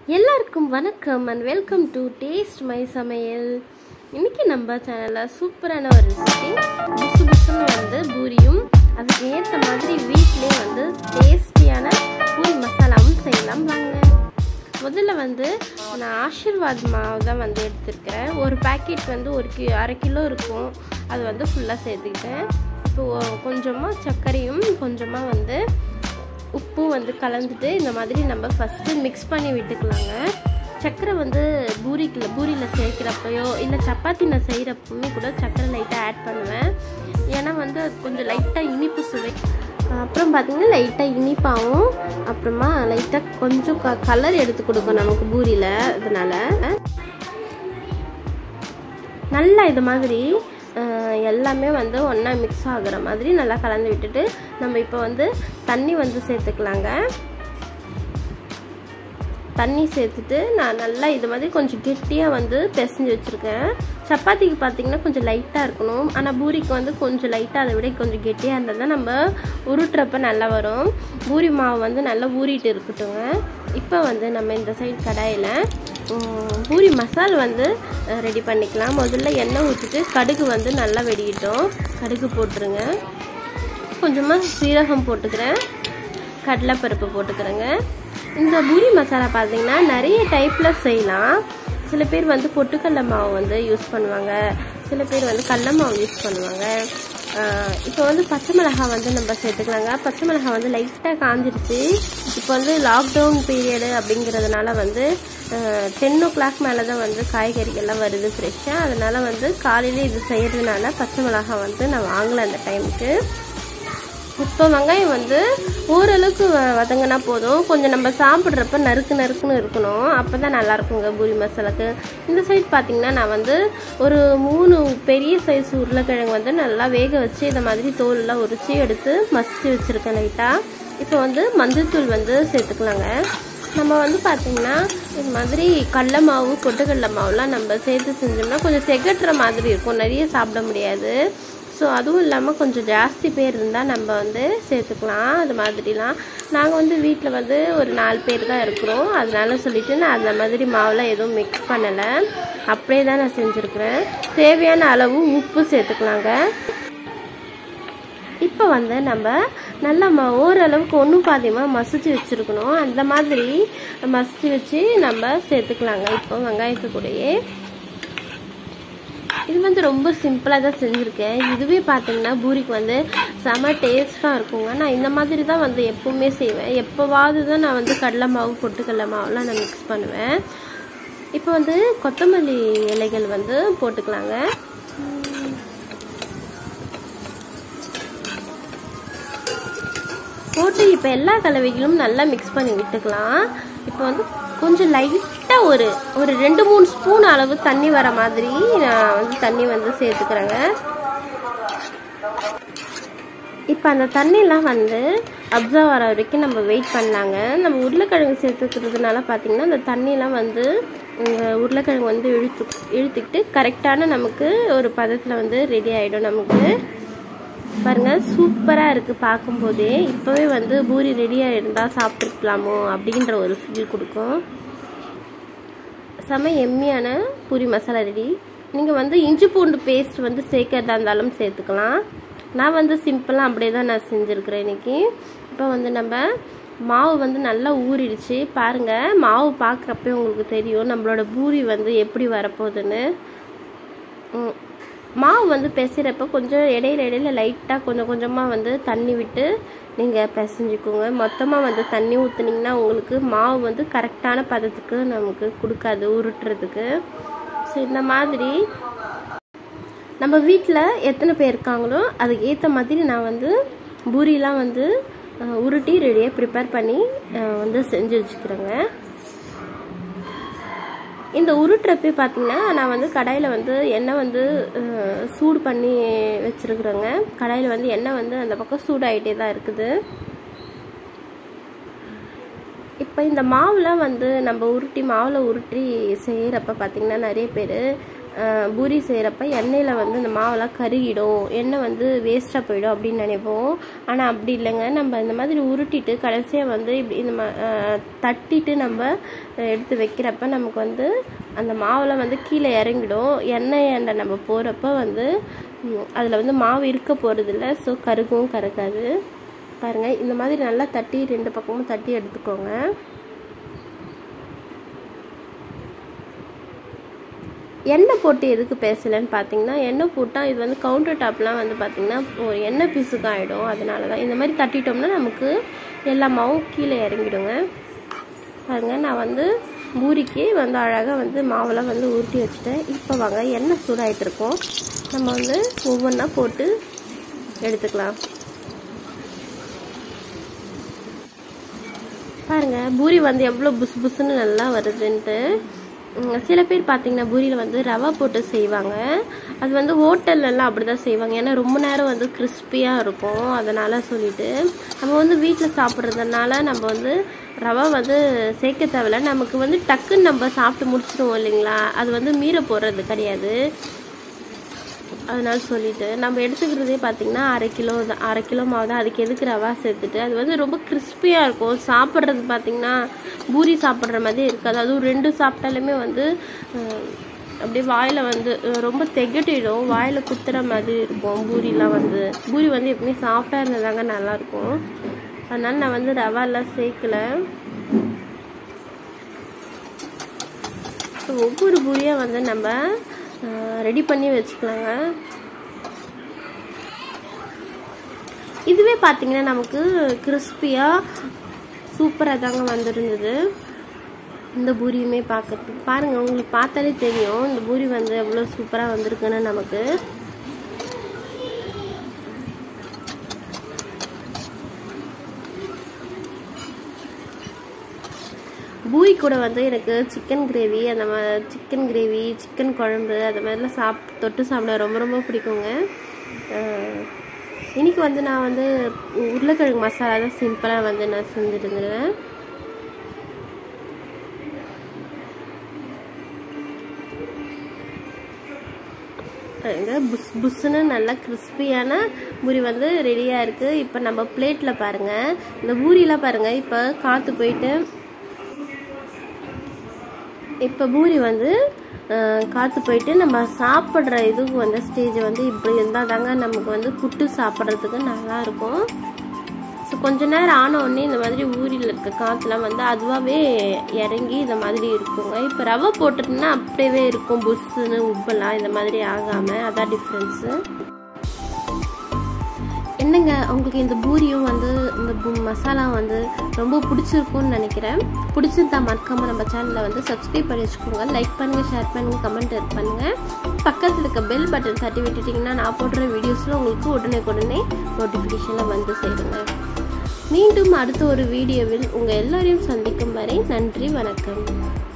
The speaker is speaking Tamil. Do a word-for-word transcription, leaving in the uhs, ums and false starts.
எல்லாருக்கும் வணக்கம் and welcome to Tastemysamayal. இன்னைக்கு நம்ம சேனல்ல சூப்பரான ஒரு ரெசிபி புசு புசுன்னு வந்து பூரியும் அதுக்கு ஏத்த மாதிரி வீட்லயே வந்து டேஸ்டியான பூரி மசாலாவும் செய்யலாம் வாங்க. முதல்ல வந்து நான் ஆசீர்வாத் மாவு தான் வந்து எடுத்துருக்கேன். ஒரு பாக்கெட் வந்து ஒரு கி அரை கிலோ இருக்கும். அது வந்து ஃபுல்லாக சேர்த்துக்கிட்டேன். இப்போ கொஞ்சமாக சர்க்கரையும் கொஞ்சமாக வந்து உப்பு வந்து கலந்துட்டு இந்த மாதிரி நம்ம ஃபஸ்ட்டு மிக்ஸ் பண்ணி விட்டுக்கலாங்க. சர்க்கரை வந்து பூரிக்கில் பூரியில் சேர்க்குறப்பையோ இல்லை சப்பாத்தி நான் செய்கிறப்பவுமே கூட சர்க்கரை லைட்டாக ஆட் பண்ணுவேன். ஏன்னா வந்து அது கொஞ்சம் லைட்டாக இனிப்பு சுவை. அப்புறம் பார்த்திங்கன்னா லைட்டாக இனிப்பாகவும் அப்புறமா லைட்டாக கொஞ்சம் க கலர் எடுத்து கொடுக்கும் நமக்கு பூரியில். அதனால் நல்லா இது மாதிரி எல்லாமே வந்து ஒன்றா மிக்ஸ் ஆகுற மாதிரி நல்லா கலந்து விட்டுட்டு நம்ம இப்போ வந்து தண்ணி வந்து சேர்த்துக்கலாங்க. தண்ணி சேர்த்துட்டு நான் நல்லா இது மாதிரி கொஞ்சம் கெட்டியாக வந்து பிசைஞ்சு வச்சுருக்கேன். சப்பாத்திக்கு பார்த்திங்கன்னா கொஞ்சம் லைட்டாக இருக்கணும், ஆனால் பூரிக்கு வந்து கொஞ்சம் லைட்டாக அதை விட கொஞ்சம் கெட்டியாக இருந்தால் தான் நம்ம உருட்டுறப்ப நல்லா வரும். பூரி மாவு வந்து நல்லா ஊறிட்டு இருக்கட்டுங்க. இப்போ வந்து நம்ம இந்த சைடு கடாயில் பூரி மசால் வந்து ரெடி பண்ணிக்கலாம். முதல்ல எண்ணெய் ஊற்றிட்டு கடுகு வந்து நல்லா வெடிக்கிட்டோம். கடுகு போட்டுருங்க. கொஞ்சமாக சீரகம் போட்டுக்கிறேன், கடலைப்பருப்பு போட்டுக்கிறேங்க. இந்த பூரி மசாலா பார்த்திங்கன்னா நிறைய டைப்பில் செய்யலாம். சில பேர் வந்து பொட்டுக்கடலை மாவு வந்து யூஸ் பண்ணுவாங்க, சில பேர் வந்து கடலை மாவு யூஸ் பண்ணுவாங்க. இப்போ வந்து பச்சை மிளகாய் வந்து நம்ம சேர்த்துக்கலாங்க. பச்சை மிளகாய் வந்து லைட்டாக காஞ்சிருச்சு. இப்போ வந்து லாக்டவுன் பீரியடு அப்படிங்கிறதுனால வந்து டென் ஓ கிளாக் மேலே தான் வந்து காய்கறிகள்லாம் வருது ஃப்ரெஷ்ஷாக. அதனால் வந்து காலையில் இது செய்கிறதுனால பச்சை மிளகாய் வந்து நான் வாங்கலை அந்த டைமுக்கு. இப்போ வெங்காயம் வந்து ஓரளவுக்கு வதங்கினா போதும். கொஞ்சம் நம்ம சாப்பிட்றப்ப நறுக்கு நறுக்குன்னு இருக்கணும், அப்போ தான் நல்லாயிருக்குங்க பூரி மசாலாக்கு. இந்த சைட் பார்த்திங்கன்னா நான் வந்து ஒரு மூணு பெரிய சைஸ் உருளைக்கிழங்கு வந்து நல்லா வேக வச்சு இந்த மாதிரி தோலெல்லாம் உரித்து எடுத்து மசிச்சு வச்சுருக்கேன் லைட்டாக. இப்போ வந்து மஞ்சள்தூள் வந்து சேர்த்துக்கலாங்க. நம்ம வந்து பார்த்திங்கன்னா இது மாதிரி கடலை மாவு பொட்டுக்கடலை மாவுலாம் நம்ம சேர்த்து செஞ்சோம்னா கொஞ்சம் திகட்டுற மாதிரி இருக்கும், நிறைய சாப்பிட முடியாது. ஸோ அதுவும் இல்லாமல் கொஞ்சம் ஜாஸ்தி பேர் இருந்தால் நம்ம வந்து சேர்த்துக்கலாம். அது மாதிரிலாம் நாங்கள் வந்து வீட்டில் வந்து ஒரு நாலு பேர் தான் இருக்கிறோம். அதனால சொல்லிவிட்டு நான் அந்த மாதிரி மாவுலாம் எதுவும் மிக்ஸ் பண்ணலை, அப்படியே தான் நான் செஞ்சுருக்குறேன். தேவையான அளவு உப்பு சேர்த்துக்கலாங்க. இப்போ வந்து நம்ம நல்லா ம ஓரளவுக்கு ஒன்றும் பாதியமாக மசிச்சு வச்சுருக்கணும். அந்த மாதிரி மசிச்சு வச்சு நம்ம சேர்த்துக்கலாங்க. இப்போ வெங்காயத்து கூடயே இது வந்து ரொம்ப சிம்பிளாக தான் செஞ்சுருக்கேன். இதுவே பார்த்திங்கன்னா பூரிக்கு வந்து செம டேஸ்ட்டாக இருக்குங்க. நான் இந்த மாதிரி தான் வந்து எப்போவுமே செய்வேன். எப்போவாவது தான் நான் வந்து கடலை மாவு பொட்டுக்கடலை மாவுலாம் நான் மிக்ஸ் பண்ணுவேன். இப்போ வந்து கொத்தமல்லி இலைகள் வந்து போட்டுக்கலாங்க. போட்டு இப்போ எல்லா கலவைகளும் நல்லா மிக்ஸ் பண்ணி விட்டுக்கலாம். இப்போ வந்து கொஞ்சம் லைட்டாக ஒரு ஒரு ரெண்டு மூணு ஸ்பூன் அளவு தண்ணி வர மாதிரி நான் வந்து தண்ணி வந்து சேர்த்துக்கிறேங்க. இப்போ அந்த தண்ணிலாம் வந்து அப்சர்வ் வர வரைக்கும் நம்ம வெயிட் பண்ணலாங்க. நம்ம உருளைக்கிழங்கு சேர்த்துக்கிறதுனால பார்த்திங்கன்னா அந்த தண்ணிலாம் வந்து உருளைக்கிழங்கு வந்து இழுத்து இழுத்துக்கிட்டு கரெக்டான நமக்கு ஒரு பதத்தில் வந்து ரெடி ஆகிடும். நமக்கு பாருங்கள் சூப்பராக இருக்குது பார்க்கும்போதே. இப்போவே வந்து பூரி ரெடியாக இருந்தால் சாப்பிட்ருக்கலாமோ அப்படின்ற ஒரு ஃபீல் கொடுக்கும். செம எம்மியான பூரி மசாலா ரெடி. நீங்கள் வந்து இஞ்சி பூண்டு பேஸ்ட் வந்து சேர்க்கறதா இருந்தாலும் சேர்த்துக்கலாம். நான் வந்து சிம்பிளாக அப்படியே தான் நான் செஞ்சுருக்கிறேன் இன்றைக்கி. இப்போ வந்து நம்ம மாவு வந்து நல்லா ஊறிடுச்சு பாருங்கள். மாவு பார்க்குறப்பே உங்களுக்கு தெரியும் நம்மளோட பூரி வந்து எப்படி வரப்போகுதுன்னு. மாவு வந்து பிசைகிறப்ப கொஞ்சம் இடையில இடையில லைட்டாக கொஞ்சம் கொஞ்சமாக வந்து தண்ணி விட்டு நீங்கள் பிசைஞ்சிக்கோங்க. மொத்தமாக வந்து தண்ணி ஊற்றுனீங்கன்னா உங்களுக்கு மாவு வந்து கரெக்டான பதத்துக்கு நமக்கு கொடுக்காது உருட்டுறதுக்கு. ஸோ இந்த மாதிரி நம்ம வீட்டில் எத்தனை பேர் இருக்காங்களோ அதுக்கு ஏற்ற மாதிரி நான் வந்து பூரிலாம் வந்து உருட்டி ரெடியாக ப்ரிப்பேர் பண்ணி வந்து செஞ்சு வச்சுக்கிறேங்க. இந்த உருட்டுறப்பே பார்த்திங்கன்னா நான் வந்து கடாயில் வந்து எண்ணெய் வந்து சூடு பண்ணி வச்சுருக்குறேங்க. கடாயில் வந்து எண்ணெய் வந்து அந்த பக்கம் சூடாகிட்டே தான் இருக்குது. இப்போ இந்த மாவுலாம் வந்து நம்ம உருட்டி மாவில் உருட்டி செய்கிறப்ப பார்த்திங்கன்னா நிறைய பேர் பூரி செய்கிறப்ப எண்ணெயில் வந்து இந்த மாவெல்லாம் கருகிடும், எண்ணெய் வந்து வேஸ்ட்டாக போயிடும் அப்படின்னு நினைப்போம். ஆனால் அப்படி இல்லைங்க. நம்ம இந்த மாதிரி உருட்டிட்டு கடைசியாக வந்து இப்படி இந்த மா தட்டிட்டு நம்ம எடுத்து வைக்கிறப்ப நமக்கு வந்து அந்த மாவெல்லாம் வந்து கீழே இறங்கிடும். எண்ணெய் எண்ணெய் நம்ம போகிறப்ப வந்து அதில் வந்து மாவு இருக்க போகிறதில்ல, ஸோ கருகவும் கருக்காது. பாருங்கள், இந்த மாதிரி நல்லா தட்டி ரெண்டு பக்கமும் தட்டி எடுத்துக்கோங்க. எண்ணெய் போட்டு எதுக்கு பேசலைன்னு பார்த்தீங்கன்னா, எண்ணெய் போட்டால் இது வந்து கவுண்டர் டாப்லாம் வந்து பார்த்திங்கன்னா ஒரு எண்ணெய் பிசுக்கு ஆகிடும். அதனால தான் இந்த மாதிரி தட்டிட்டோம்னா நமக்கு எல்லா மாவும் கீழே இறங்கிடுங்க. பாருங்கள், நான் வந்து பூரிக்கு வந்து அழகாக வந்து மாவெல்லாம் வந்து உருட்டி வச்சுட்டேன். இப்போ வாங்க, எண்ணெய் சூடாகிட்டு இருக்கோம், நம்ம வந்து ஒவ்வொன்றா போட்டு எடுத்துக்கலாம். பாருங்கள், பூரி வந்து எவ்வளோ புஸ் புஸ்ன்னு நல்லா வருதுன்ட்டு. சில பேர் பார்த்தீங்கன்னா பூரியில் வந்து ரவை போட்டு செய்வாங்க. அது வந்து ஹோட்டல்லலாம் அப்படி தான் செய்வாங்க, ஏன்னா ரொம்ப நேரம் வந்து கிறிஸ்பியாக இருக்கும். அதனால் சொல்லிட்டு நம்ம வந்து வீட்டில் சாப்பிட்றதுனால நம்ம வந்து ரவை வந்து சேர்க்க தேவையில்ல. நமக்கு வந்து டக்குன்னு நம்ம சாப்பிட்டு முடிச்சிடுவோம் இல்லைங்களா, அது வந்து மீற போடுறது கிடையாது. அதனால சொல்லிட்டு நம்ம எடுத்துக்கிறதே பார்த்திங்கன்னா அரை கிலோ தான், அரை கிலோ மாவு தான். அதுக்கு எதுக்கு ரவா சேர்த்துட்டு அது வந்து ரொம்ப கிறிஸ்பியாக இருக்கும். சாப்பிட்றது பார்த்திங்கன்னா பூரி சாப்பிட்ற மாதிரி இருக்காது. அதுவும் ரெண்டு சாப்பிட்டாலுமே வந்து அப்படியே வாயில் வந்து ரொம்ப திகட்டிடும், வாயில் குத்துற மாதிரி இருக்கும். பூரிலாம் வந்து பூரி வந்து எப்பவுமே சாஃப்டாக இருந்ததாங்க நல்லாயிருக்கும். அதனால நான் வந்து ரவாலாம் சேர்க்கலை. ஸோ ஒவ்வொரு பூரியாக வந்து நம்ம ரெடி பண்ணி வச்சுக்கலாங்க. இதுவே பார்த்தீங்கன்னா நமக்கு கிறிஸ்பியாக சூப்பராக தாங்க வந்துருந்தது. இந்த பூரியுமே பார்க்கறதுக்கு பாருங்கள், உங்களுக்கு பார்த்தாலே தெரியும் இந்த பூரி வந்து எவ்வளோ சூப்பராக வந்திருக்குன்னு நமக்கு. பூரி கூட வந்து எனக்கு சிக்கன் கிரேவி, அந்த மாதிரி சிக்கன் கிரேவி சிக்கன் குழம்பு அந்த மாதிரிலாம் சாப் தொட்டு சாப்பிட ரொம்ப ரொம்ப பிடிக்குங்க. இன்றைக்கி வந்து நான் வந்து உருளைக்கிழங்கு மசாலா தான் சிம்பிளாக வந்து நான் செஞ்சுருந்துருவேன். புஸ் புஸ்ஸுன்னு நல்லா கிறிஸ்பியான பூரி வந்து ரெடியாக இருக்குது. இப்போ நம்ம பிளேட்டில் பாருங்கள், இந்த பூரியெலாம் பாருங்கள் இப்போ காற்று போயிட்டு இப்போ பூரி வந்து காற்று போயிட்டு நம்ம சாப்பிட்ற இதுக்கு வந்து ஸ்டேஜ் வந்து இப்படி இருந்தால் தாங்க நமக்கு வந்து புட்டு சாப்பிட்றதுக்கு நல்லாயிருக்கும். ஸோ கொஞ்ச நேரம் ஆன உடனே இந்த மாதிரி ஊரியில் இருக்க காற்றுலாம் வந்து அதுவாகவே இறங்கி இந்த மாதிரி இருக்குங்க. இப்போ ரவை போட்டுட்டுன்னா அப்படியே இருக்கும், புஷ்ஷுன்னு உப்பெல்லாம் இந்த மாதிரி ஆகாமல், அதான் டிஃப்ரென்ஸு. என்னங்க, உங்களுக்கு இந்த பூரியும் வந்து இந்த மசாலா வந்து ரொம்ப பிடிச்சிருக்கும்னு நினைக்கிறேன். பிடிச்சிருந்தா மறக்காமல் நம்ம சேனலை வந்து சப்ஸ்கிரைப் பண்ணி வச்சுக்கோங்க. லைக் பண்ணுங்கள், ஷேர் பண்ணுங்கள், கமெண்ட் பண்ணுங்கள். பக்கத்தில் இருக்க பெல் பட்டன் தட்டி விட்டுட்டிங்கன்னா நான் போடுற வீடியோஸில் உங்களுக்கு உடனே உடனே நோட்டிஃபிகேஷனில் வந்து சேருங்க. மீண்டும் அடுத்த ஒரு வீடியோவில் உங்கள் எல்லோரையும் சந்திக்கும் வரை நன்றி, வணக்கம்.